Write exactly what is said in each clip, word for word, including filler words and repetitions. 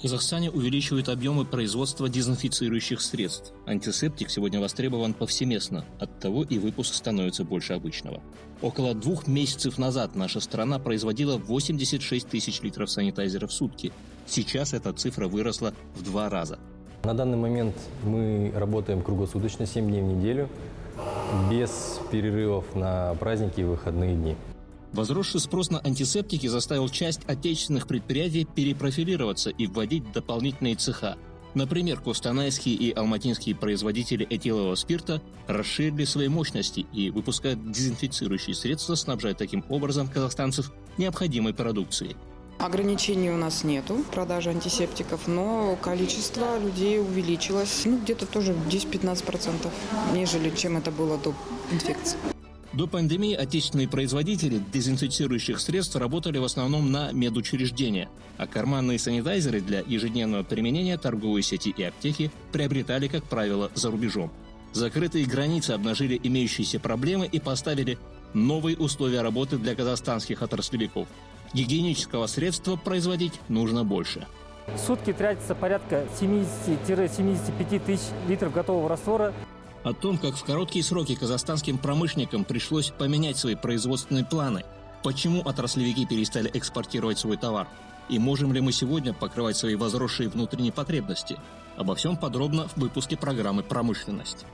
Казахстане увеличивают объемы производства дезинфицирующих средств. Антисептик сегодня востребован повсеместно, оттого и выпуск становится больше обычного. Около двух месяцев назад наша страна производила восемьдесят шесть тысяч литров санитайзера в сутки. Сейчас эта цифра выросла в два раза. На данный момент мы работаем круглосуточно, семь дней в неделю, без перерывов на праздники и выходные дни. Возросший спрос на антисептики заставил часть отечественных предприятий перепрофилироваться и вводить дополнительные цеха. Например, костанайские и алматинские производители этилового спирта расширили свои мощности и выпускают дезинфицирующие средства, снабжая таким образом казахстанцев необходимой продукцией. Ограничений у нас нету в продаже антисептиков, но количество людей увеличилось, ну, где-то тоже десять-пятнадцать процентов, нежели чем это было до инфекции. До пандемии отечественные производители дезинфицирующих средств работали в основном на медучреждения, а карманные санитайзеры для ежедневного применения торговые сети и аптеки приобретали, как правило, за рубежом. Закрытые границы обнажили имеющиеся проблемы и поставили новые условия работы для казахстанских отраслевиков. Гигиенического средства производить нужно больше. В сутки тратится порядка семидесяти-семидесяти пяти тысяч литров готового раствора. О том, как в короткие сроки казахстанским промышленникам пришлось поменять свои производственные планы, почему отраслевики перестали экспортировать свой товар, и можем ли мы сегодня покрывать свои возросшие внутренние потребности. Обо всем подробно в выпуске программы «Промышленность».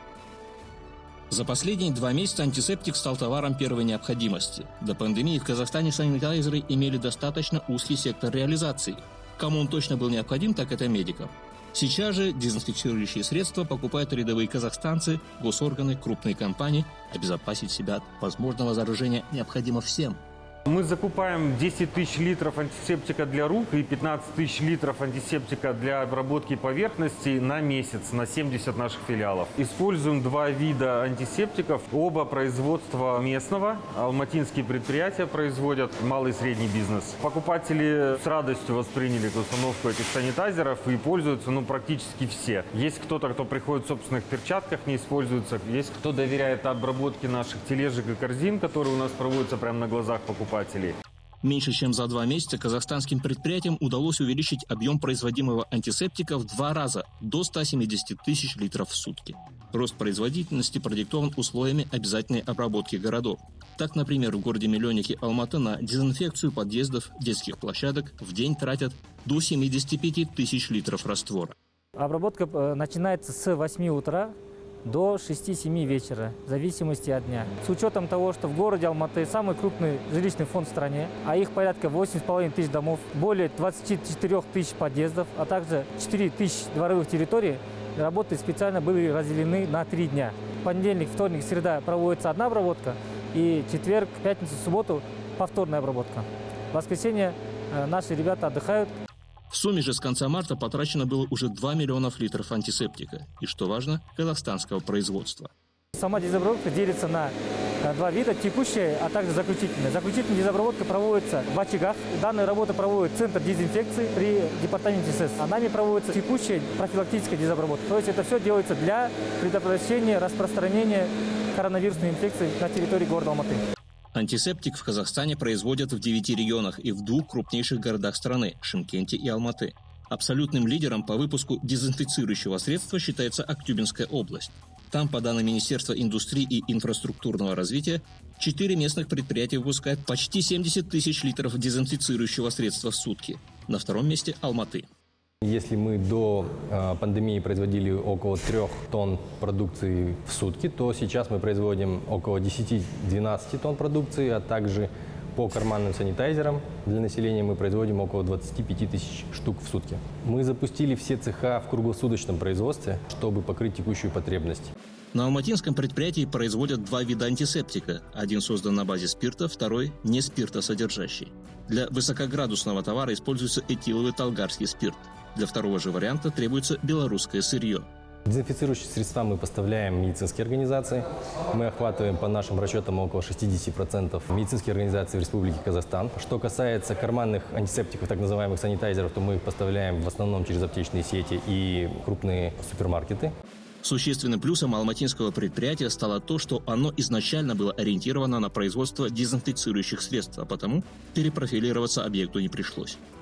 За последние два месяца антисептик стал товаром первой необходимости. До пандемии в Казахстане санитайзеры имели достаточно узкий сектор реализации. Кому он точно был необходим, так это медикам. Сейчас же дезинфицирующие средства покупают рядовые казахстанцы, госорганы, крупные компании. Обезопасить себя от возможного заражения необходимо всем. Мы закупаем десять тысяч литров антисептика для рук и пятнадцать тысяч литров антисептика для обработки поверхностей на месяц, на семьдесят наших филиалов. Используем два вида антисептиков, оба производства местного. Алматинские предприятия производят, малый и средний бизнес. Покупатели с радостью восприняли установку этих санитайзеров и пользуются ну, практически все. Есть кто-то, кто приходит в собственных перчатках, не используется. Есть кто доверяет обработке наших тележек и корзин, которые у нас проводятся прямо на глазах покупателей. Меньше чем за два месяца казахстанским предприятиям удалось увеличить объем производимого антисептика в два раза, до ста семидесяти тысяч литров в сутки. Рост производительности продиктован условиями обязательной обработки городов. Так, например, в городе-миллионнике Алматы на дезинфекцию подъездов, детских площадок в день тратят до семидесяти пяти тысяч литров раствора. Обработка начинается с восьми утра до шести-семи вечера, в зависимости от дня. С учетом того, что в городе Алматы самый крупный жилищный фонд в стране, а их порядка восемь с половиной тысяч домов, более двадцати четырёх тысяч подъездов, а также четыре тысячи дворовых территорий, работы специально были разделены на три дня. Понедельник, вторник, среда проводится одна обработка, и четверг, пятницу, субботу повторная обработка. В воскресенье наши ребята отдыхают. В сумме же с конца марта потрачено было уже два миллиона литров антисептика. И, что важно, казахстанского производства. Сама дезобработка делится на два вида – текущая, а также заключительная. Заключительная дезобработка проводится в очагах. Данная работа проводит Центр дезинфекции при департаменте СЭС. А нами проводится текущая профилактическая дезобработка. То есть это все делается для предотвращения распространения коронавирусной инфекции на территории города Алматы. Антисептик в Казахстане производят в девяти регионах и в двух крупнейших городах страны – Шымкенте и Алматы. Абсолютным лидером по выпуску дезинфицирующего средства считается Актюбинская область. Там, по данным Министерства индустрии и инфраструктурного развития, четыре местных предприятия выпускают почти семьдесят тысяч литров дезинфицирующего средства в сутки. На втором месте – Алматы. Если мы до э, пандемии производили около трех тонн продукции в сутки, то сейчас мы производим около десяти-двенадцати тонн продукции, а также по карманным санитайзерам для населения мы производим около двадцати пяти тысяч штук в сутки. Мы запустили все цеха в круглосуточном производстве, чтобы покрыть текущую потребность. На алматинском предприятии производят два вида антисептика. Один создан на базе спирта, второй – не спиртосодержащий. Для высокоградусного товара используется этиловый талгарский спирт. Для второго же варианта требуется белорусское сырье. Дезинфицирующие средства мы поставляем медицинские организации. Мы охватываем по нашим расчетам около шестидесяти процентов медицинских организаций в Республике Казахстан. Что касается карманных антисептиков, так называемых санитайзеров, то мы их поставляем в основном через аптечные сети и крупные супермаркеты. Существенным плюсом алматинского предприятия стало то, что оно изначально было ориентировано на производство дезинфицирующих средств, а потому перепрофилироваться объекту не пришлось.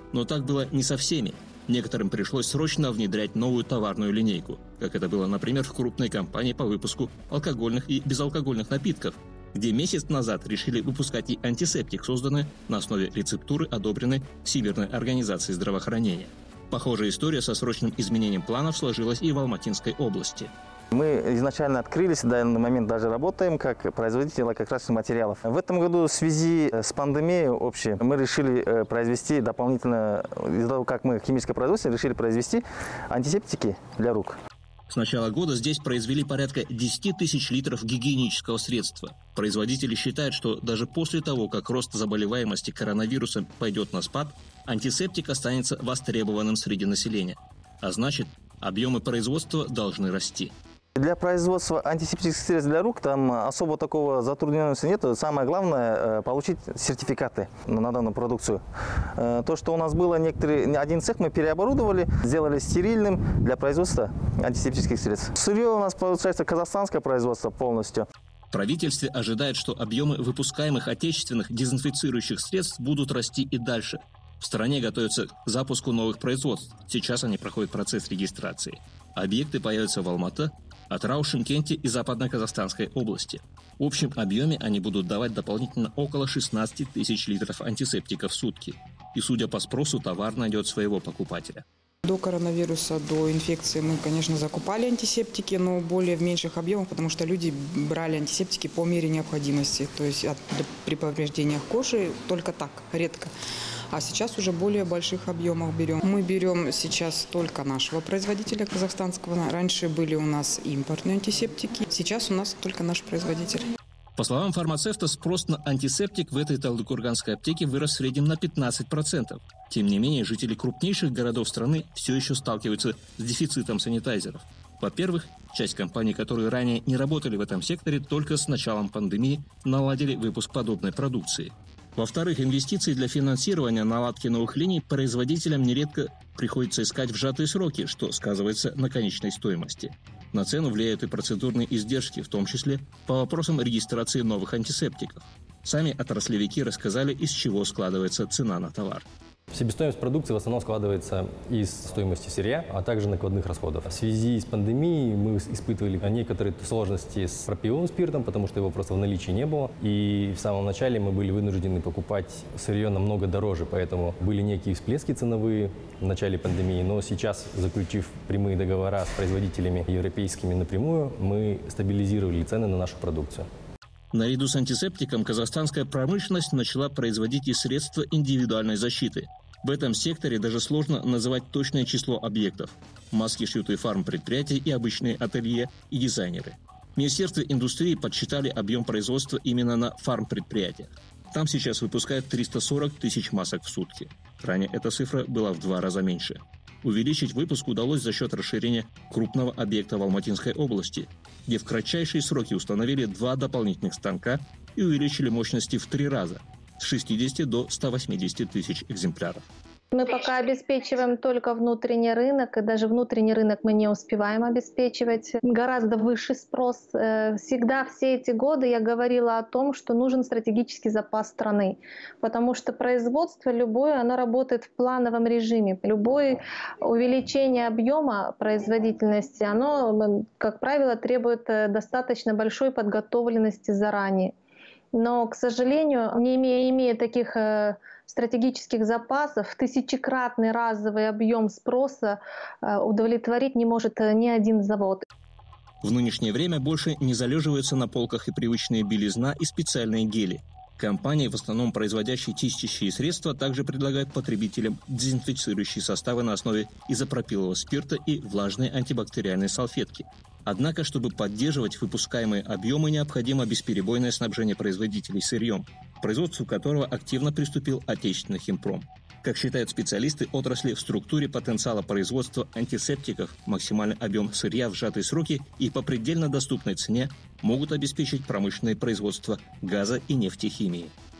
Но так было не со всеми. Некоторым пришлось срочно внедрять новую товарную линейку, как это было, например, в крупной компании по выпуску алкогольных и безалкогольных напитков, где месяц назад решили выпускать и антисептик, созданный на основе рецептуры, одобренной Всемирной организацией здравоохранения. Похожая история со срочным изменением планов сложилась и в Алматинской области. Мы изначально открылись, в данный момент даже работаем как производитель лакокрасочных материалов. В этом году в связи с пандемией общей мы решили произвести дополнительно, из-за того, как мы химическое производство, решили произвести антисептики для рук. С начала года здесь произвели порядка десяти тысяч литров гигиенического средства. Производители считают, что даже после того, как рост заболеваемости коронавирусом пойдет на спад, антисептик останется востребованным среди населения. А значит, объемы производства должны расти. Для производства антисептических средств для рук там особо такого затрудненности нет. Самое главное – получить сертификаты на данную продукцию. То, что у нас было, некоторые, один цех мы переоборудовали, сделали стерильным для производства антисептических средств. Сырье у нас получается казахстанское производство полностью. В правительстве ожидают, что объемы выпускаемых отечественных дезинфицирующих средств будут расти и дальше. В стране готовятся к запуску новых производств. Сейчас они проходят процесс регистрации. Объекты появятся в Алматы, Атырау, Шымкенте и Западно-Казахстанской области. В общем объеме они будут давать дополнительно около шестнадцати тысяч литров антисептиков в сутки. И, судя по спросу, товар найдет своего покупателя. До коронавируса, до инфекции мы, конечно, закупали антисептики, но более в меньших объемах, потому что люди брали антисептики по мере необходимости. То есть от, при повреждениях кожи только так, редко. А сейчас уже более больших объемах берем. Мы берем сейчас только нашего производителя казахстанского. Раньше были у нас импортные антисептики. Сейчас у нас только наш производитель. По словам фармацевта, спрос на антисептик в этой талдыкурганской аптеке вырос в среднем на пятнадцать процентов. Тем не менее, жители крупнейших городов страны все еще сталкиваются с дефицитом санитайзеров. Во-первых, часть компаний, которые ранее не работали в этом секторе, только с началом пандемии наладили выпуск подобной продукции. Во-вторых, инвестиции для финансирования наладки новых линий производителям нередко приходится искать в сжатые сроки, что сказывается на конечной стоимости. На цену влияют и процедурные издержки, в том числе по вопросам регистрации новых антисептиков. Сами отраслевики рассказали, из чего складывается цена на товар. Себестоимость продукции в основном складывается из стоимости сырья, а также накладных расходов. В связи с пандемией мы испытывали некоторые сложности с пропиловым спиртом, потому что его просто в наличии не было. И в самом начале мы были вынуждены покупать сырье намного дороже, поэтому были некие всплески ценовые в начале пандемии. Но сейчас, заключив прямые договора с производителями европейскими напрямую, мы стабилизировали цены на нашу продукцию. Наряду с антисептиком казахстанская промышленность начала производить и средства индивидуальной защиты. В этом секторе даже сложно называть точное число объектов. Маски шьют и фармпредприятия, и обычные ателье, и дизайнеры. В Министерстве индустрии подсчитали объем производства именно на фармпредприятиях. Там сейчас выпускают триста сорок тысяч масок в сутки. Ранее эта цифра была в два раза меньше. Увеличить выпуск удалось за счет расширения крупного объекта в Алматинской области, где в кратчайшие сроки установили два дополнительных станка и увеличили мощности в три раза – с шестидесяти до ста восьмидесяти тысяч экземпляров. Мы пока обеспечиваем только внутренний рынок, и даже внутренний рынок мы не успеваем обеспечивать. Гораздо выше спрос. Всегда все эти годы я говорила о том, что нужен стратегический запас страны, потому что производство любое, оно работает в плановом режиме. Любое увеличение объема производительности, оно, как правило, требует достаточно большой подготовленности заранее. Но, к сожалению, не имея, имея таких стратегических запасов, тысячекратный разовый объем спроса удовлетворить не может ни один завод. В нынешнее время больше не залеживаются на полках и привычные белизна и специальные гели. Компании, в основном производящие чистящие средства, также предлагают потребителям дезинфицирующие составы на основе изопропилового спирта и влажные антибактериальные салфетки. Однако, чтобы поддерживать выпускаемые объемы, необходимо бесперебойное снабжение производителей сырьем, к производству которого активно приступил отечественный химпром. Как считают специалисты отрасли, в структуре потенциала производства антисептиков максимальный объем сырья в сжатые сроки и по предельно доступной цене могут обеспечить промышленное производство газа и нефтехимии.